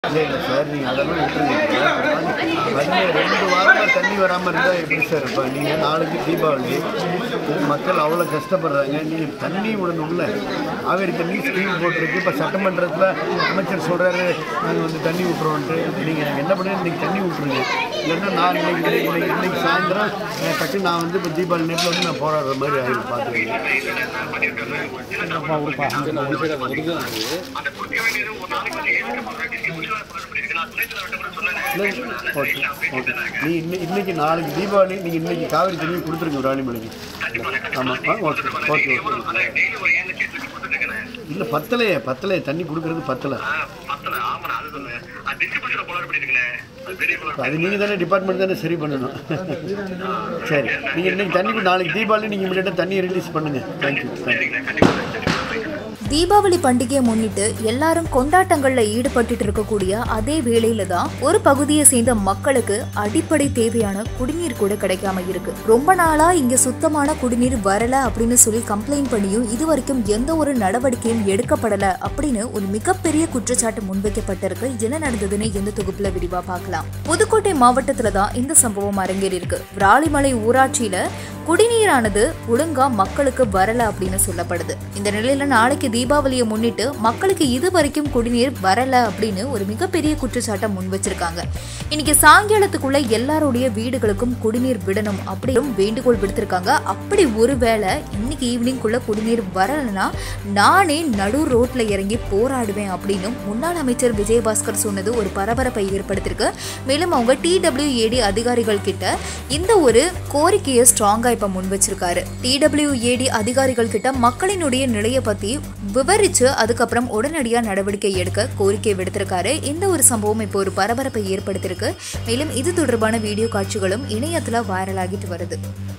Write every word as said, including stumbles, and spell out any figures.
இல்லை இல்லை சார், நீங்கள் அதெல்லாம் விட்டுருங்க. பதினேழு ரெண்டு வாரமாக தண்ணி வராமல் இருந்தால் எப்படி சார் இப்போ நீங்கள் நாளைக்கு தீபாவளி மக்கள் அவ்வளோ கஷ்டப்படுறாங்க. நீங்கள் தண்ணி விடணும்ல. காவேரி தண்ணி ஸ்கீம் போட்டிருக்கு. இப்போ சட்டமன்றத்தில் அமைச்சர் சொல்கிறாரு நாங்கள் வந்து தண்ணி விட்டுறோன்ட்டு. நீங்கள் என்ன பண்ணுங்க, இன்றைக்கி தண்ணி விட்டுருங்க. இல்லைன்னா நான் இன்னைக்கு இன்னைக்கு இன்னைக்கு சாயந்தரம் டக்கு நான் வந்து இப்போ தீபாவளி நேரத்தில் வந்து நான் போராடுற மாதிரி ஆகிடும். பார்த்துருக்கேன். நீ இன்னைக்கு இன்னைக்கு நாளைக்கு தீபாவளி, நீங்கள் இன்னைக்கு காவிரி தண்ணி கொடுத்துருங்க ராணிமலைக்கு. ஆமாம், ஓகே ஓகே ஓகே. இல்லை பத்தலையே பத்தலையே தண்ணி கொடுக்கறது பத்தலை. அது நீங்கள் தானே டிபார்ட்மெண்ட் தானே சரி பண்ணணும். சரி, நீங்கள் இன்னைக்கு தண்ணி நாளைக்கு தீபாவளி நீங்கள் இமீடியட்டாக தண்ணியை ரிலீஸ் பண்ணுங்கள். Thank you thank you. தீபாவளி பண்டிகையை முன்னிட்டு எல்லாரும் கொண்டாட்டங்கள்ல ஈடுபட்டு இருக்கக்கூடிய அதே வேளையில தான் ஒரு பகுதியை சேர்ந்த மக்களுக்கு அடிப்படை தேவையான குடிநீர் கூட கிடைக்காம இருக்கு. ரொம்ப நாளா இங்க சுத்தமான குடிநீர் வரல அப்படின்னு சொல்லி கம்ப்ளைண்ட் பண்ணியும் இது வரைக்கும் எந்த ஒரு நடவடிக்கையும் எடுக்கப்படல அப்படின்னு ஒரு மிகப்பெரிய குற்றச்சாட்டு முன்வைக்கப்பட்டிருக்கு. என்ன நடந்ததுன்னு இந்த தொகுப்புல விரிவா பார்க்கலாம். புதுக்கோட்டை மாவட்டத்துல தான் இந்த சம்பவம் அரங்கேறி இருக்கு. விராலிமலை ஊராட்சியில குடிநீரானது ஒழுங்கா மக்களுக்கு வரல அப்படின்னு சொல்லப்படுது. இந்த நிலையில நாளைக்கு தீபாவளியை முன்னிட்டு மக்களுக்கு இது வரைக்கும் குடிநீர் வரல அப்படின்னு ஒரு மிகப்பெரிய குற்றச்சாட்டை முன் வச்சிருக்காங்க. இன்னைக்கு சாயங்காலத்துக்குள்ள எல்லாருடைய வீடுகளுக்கும் குடிநீர் விடணும் அப்படின்னு வேண்டுகோள் விடுத்திருக்காங்க. அப்படி ஒருவேளை இன்னைக்கு ஈவினிங்குள்ள குடிநீர் வரலன்னா நானே நடு ரோட்ல இறங்கி போராடுவேன் அப்படின்னு முன்னாள் அமைச்சர் விஜயபாஸ்கர் சொன்னது ஒரு பரபரப்பை ஏற்படுத்திருக்கு. மேலும் அவங்க டி டபிள்யூ ஏ டி அதிகாரிகள் கிட்ட இந்த ஒரு கோரிக்கையை ஸ்ட்ராங்கா இப்ப முன் வச்சிருக்காரு. டி டபிள்யூ ஏ டி அதிகாரிகள் கிட்ட மக்களினுடைய நிலையை பத்தி விவரிச்சு அதுக்கப்புறம் உடனடியா நடவடிக்கை எடுக்க கோரிக்கை விடுத்திருக்காரு. இந்த ஒரு சம்பவம் இப்போ ஒரு பரபரப்பை ஏற்படுத்தியிருக்கு. மேலும் இது தொடர்பான வீடியோ காட்சிகளும் இணையத்துல வைரல் ஆகிட்டு வருது.